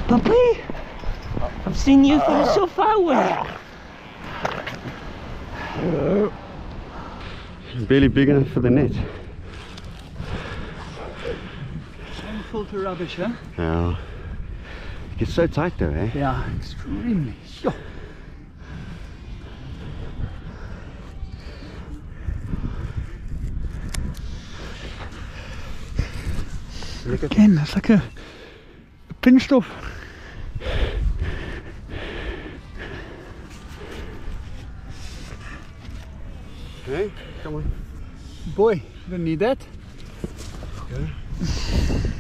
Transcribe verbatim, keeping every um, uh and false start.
Puppy, I've seen you from so far away. Barely big enough for the net. Full to rubbish, huh? Yeah. It gets so tight though, eh? Yeah, extremely. Sure. Again, that's like a, a pinched off. Hey, come on. Boy, you don't need that. Okay.